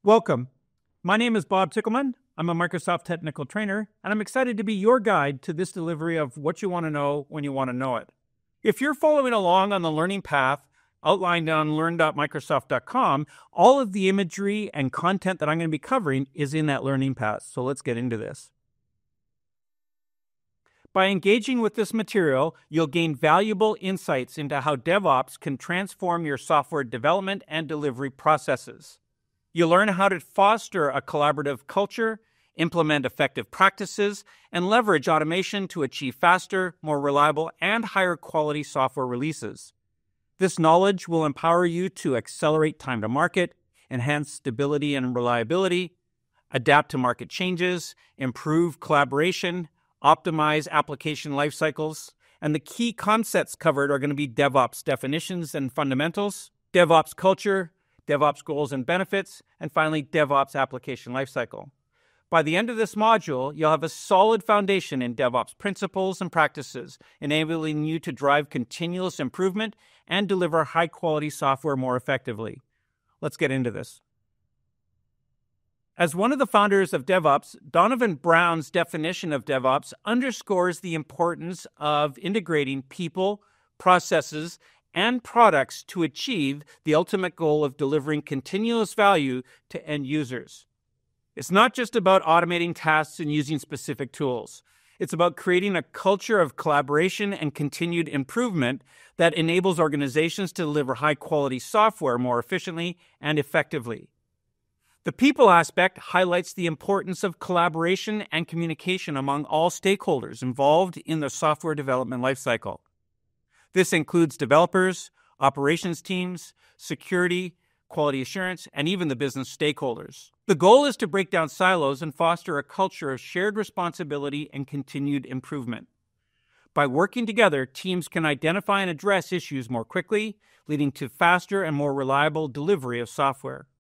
Welcome. My name is Bob Tickleman. I'm a Microsoft technical trainer, and I'm excited to be your guide to this delivery of what you want to know when you want to know it. If you're following along on the learning path outlined on learn.microsoft.com, all of the imagery and content that I'm going to be covering is in that learning path. So let's get into this. By engaging with this material, you'll gain valuable insights into how DevOps can transform your software development and delivery processes. You'll learn how to foster a collaborative culture, implement effective practices, and leverage automation to achieve faster, more reliable, and higher quality software releases. This knowledge will empower you to accelerate time to market, enhance stability and reliability, adapt to market changes, improve collaboration, optimize application lifecycles, and the key concepts covered are going to be DevOps definitions and fundamentals, DevOps culture, DevOps goals and benefits, and finally, DevOps application lifecycle. By the end of this module, you'll have a solid foundation in DevOps principles and practices, enabling you to drive continuous improvement and deliver high-quality software more effectively. Let's get into this. As one of the founders of DevOps, Donovan Brown's definition of DevOps underscores the importance of integrating people, processes, and products to achieve the ultimate goal of delivering continuous value to end users. It's not just about automating tasks and using specific tools. It's about creating a culture of collaboration and continued improvement that enables organizations to deliver high-quality software more efficiently and effectively. The people aspect highlights the importance of collaboration and communication among all stakeholders involved in the software development lifecycle. This includes developers, operations teams, security, quality assurance, and even the business stakeholders. The goal is to break down silos and foster a culture of shared responsibility and continued improvement. By working together, teams can identify and address issues more quickly, leading to faster and more reliable delivery of software.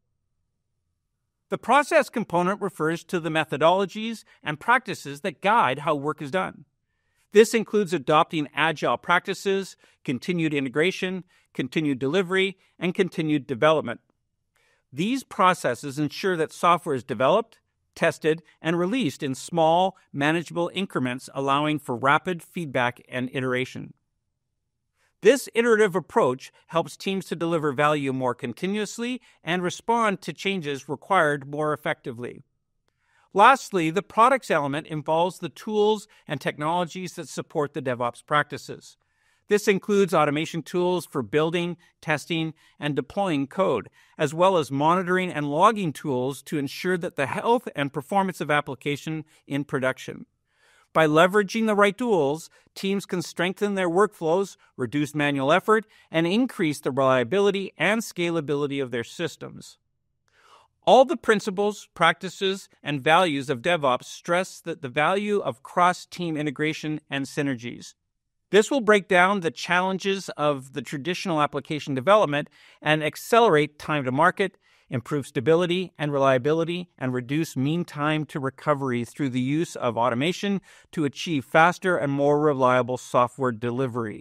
The process component refers to the methodologies and practices that guide how work is done. This includes adopting agile practices, continued integration, continued delivery, and continued development. These processes ensure that software is developed, tested, and released in small, manageable increments, allowing for rapid feedback and iteration. This iterative approach helps teams to deliver value more continuously and respond to changes required more effectively. Lastly, the products element involves the tools and technologies that support the DevOps practices. This includes automation tools for building, testing, and deploying code, as well as monitoring and logging tools to ensure that the health and performance of application in production. By leveraging the right tools, teams can strengthen their workflows, reduce manual effort, and increase the reliability and scalability of their systems. All the principles, practices, and values of DevOps stress that the value of cross-team integration and synergies. This will break down the challenges of the traditional application development and accelerate time to market, improve stability and reliability, and reduce mean time to recovery through the use of automation to achieve faster and more reliable software delivery.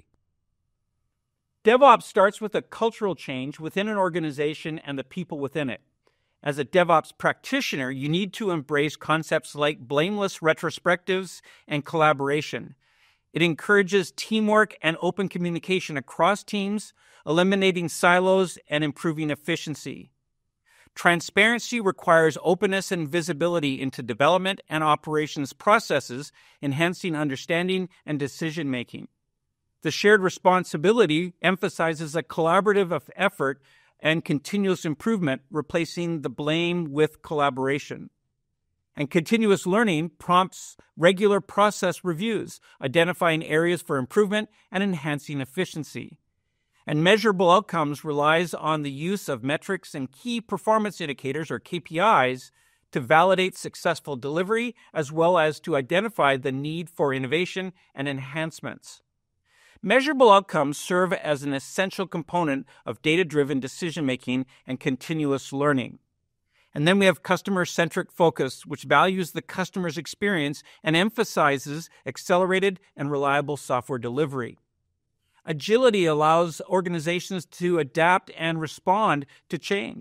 DevOps starts with a cultural change within an organization and the people within it. As a DevOps practitioner, you need to embrace concepts like blameless retrospectives and collaboration. It encourages teamwork and open communication across teams, eliminating silos and improving efficiency. Transparency requires openness and visibility into development and operations processes, enhancing understanding and decision-making. The shared responsibility emphasizes a collaborative effort and continuous improvement, replacing the blame with collaboration. And continuous learning prompts regular process reviews, identifying areas for improvement and enhancing efficiency. And measurable outcomes relies on the use of metrics and key performance indicators, or KPIs, to validate successful delivery, as well as to identify the need for innovation and enhancements. Measurable outcomes serve as an essential component of data-driven decision-making and continuous learning. And then we have customer-centric focus, which values the customer's experience and emphasizes accelerated and reliable software delivery. Agility allows organizations to adapt and respond to change,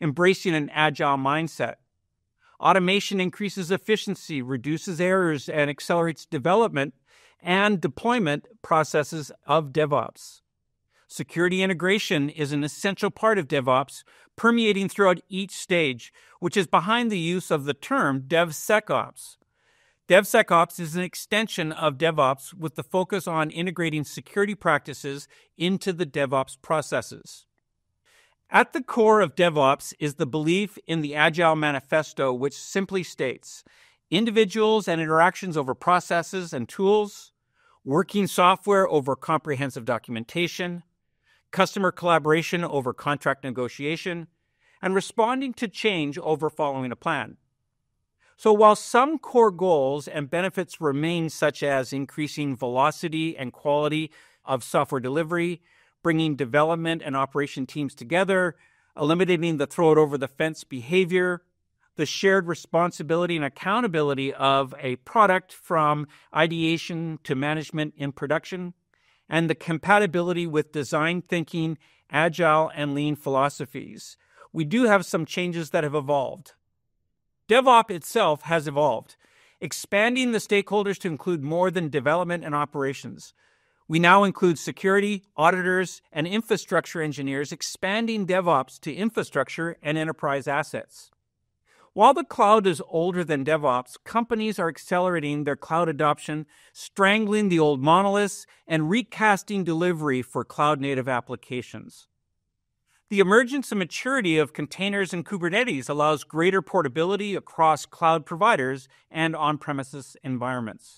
embracing an agile mindset. Automation increases efficiency, reduces errors, and accelerates development and deployment processes of DevOps. Security integration is an essential part of DevOps, permeating throughout each stage, which is behind the use of the term DevSecOps. DevSecOps is an extension of DevOps with the focus on integrating security practices into the DevOps processes. At the core of DevOps is the belief in the Agile Manifesto, which simply states, individuals and interactions over processes and tools, working software over comprehensive documentation, customer collaboration over contract negotiation, and responding to change over following a plan. So while some core goals and benefits remain, such as increasing velocity and quality of software delivery, bringing development and operation teams together, eliminating the throw-it-over-the-fence behavior, the shared responsibility and accountability of a product from ideation to management in production, and the compatibility with design thinking, agile, and lean philosophies, we do have some changes that have evolved. DevOps itself has evolved, expanding the stakeholders to include more than development and operations. We now include security, auditors, and infrastructure engineers, expanding DevOps to infrastructure and enterprise assets. While the cloud is older than DevOps, companies are accelerating their cloud adoption, strangling the old monoliths, and recasting delivery for cloud-native applications. The emergence and maturity of containers and Kubernetes allows greater portability across cloud providers and on-premises environments.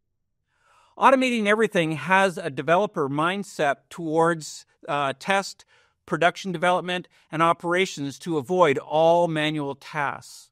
Automating everything has a developer mindset towards test, production development, and operations to avoid all manual tasks.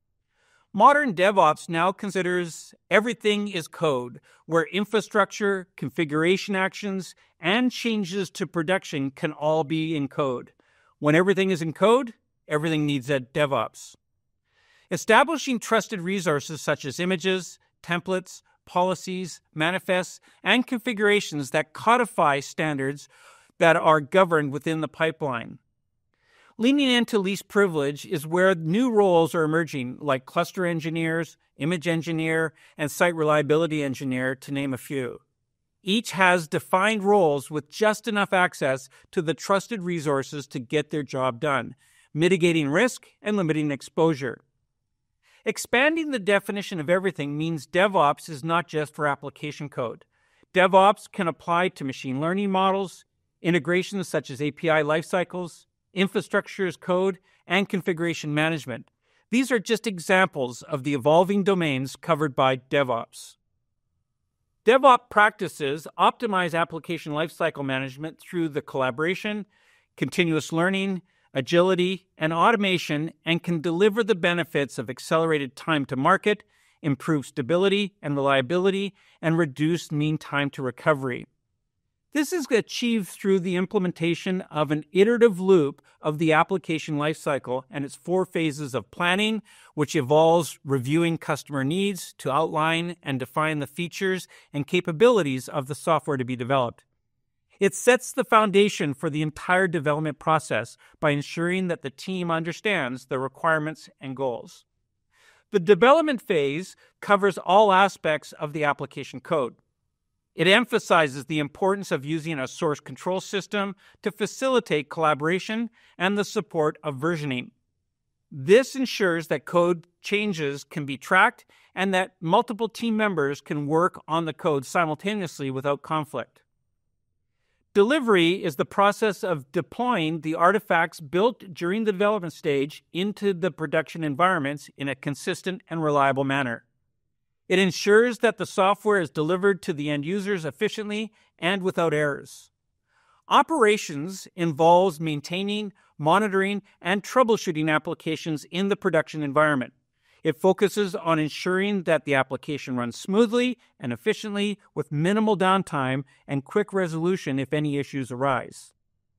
Modern DevOps now considers everything is code, where infrastructure, configuration actions, and changes to production can all be in code. When everything is in code, everything needs a DevOps. Establishing trusted resources such as images, templates, policies, manifests, and configurations that codify standards that are governed within the pipeline. Leaning into least privilege is where new roles are emerging, like cluster engineers, image engineer, and site reliability engineer, to name a few. Each has defined roles with just enough access to the trusted resources to get their job done, mitigating risk and limiting exposure. Expanding the definition of everything means DevOps is not just for application code. DevOps can apply to machine learning models, integrations such as API lifecycles, infrastructure as code, and configuration management. These are just examples of the evolving domains covered by DevOps. DevOps practices optimize application lifecycle management through the collaboration, continuous learning, agility, and automation, and can deliver the benefits of accelerated time to market, improved stability and reliability, and reduced mean time to recovery. This is achieved through the implementation of an iterative loop of the application lifecycle and its 4 phases of planning, which involves reviewing customer needs to outline and define the features and capabilities of the software to be developed. It sets the foundation for the entire development process by ensuring that the team understands the requirements and goals. The development phase covers all aspects of the application code. It emphasizes the importance of using a source control system to facilitate collaboration and the support of versioning. This ensures that code changes can be tracked and that multiple team members can work on the code simultaneously without conflict. Delivery is the process of deploying the artifacts built during the development stage into the production environments in a consistent and reliable manner. It ensures that the software is delivered to the end users efficiently and without errors. Operations involves maintaining, monitoring, and troubleshooting applications in the production environment. It focuses on ensuring that the application runs smoothly and efficiently with minimal downtime and quick resolution if any issues arise.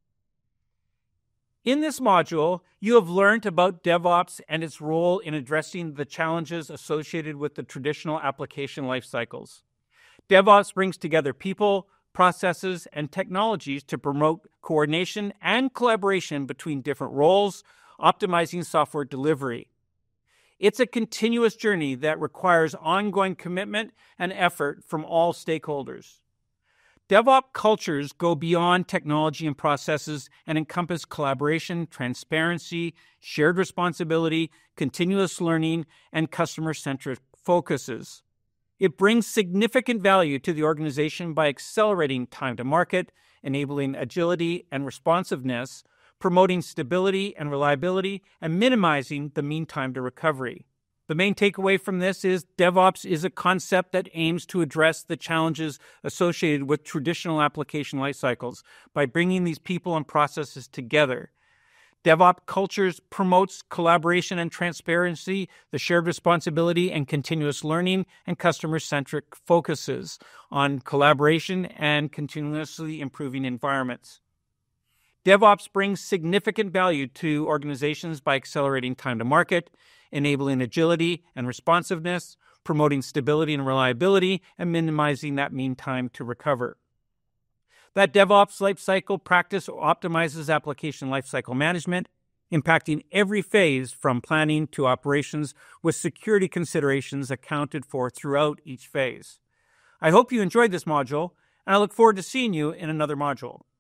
In this module, you have learned about DevOps and its role in addressing the challenges associated with the traditional application lifecycles. DevOps brings together people, processes, and technologies to promote coordination and collaboration between different roles, optimizing software delivery. It's a continuous journey that requires ongoing commitment and effort from all stakeholders. DevOps cultures go beyond technology and processes and encompass collaboration, transparency, shared responsibility, continuous learning, and customer-centric focuses. It brings significant value to the organization by accelerating time to market, enabling agility and responsiveness, promoting stability and reliability, and minimizing the mean time to recovery. The main takeaway from this is DevOps is a concept that aims to address the challenges associated with traditional application lifecycles by bringing these people and processes together. DevOps cultures promotes collaboration and transparency, the shared responsibility and continuous learning, and customer-centric focuses on collaboration and continuously improving environments. DevOps brings significant value to organizations by accelerating time to market, enabling agility and responsiveness, promoting stability and reliability, and minimizing that mean time to recover. That DevOps lifecycle practice optimizes application lifecycle management, impacting every phase from planning to operations, with security considerations accounted for throughout each phase. I hope you enjoyed this module, and I look forward to seeing you in another module.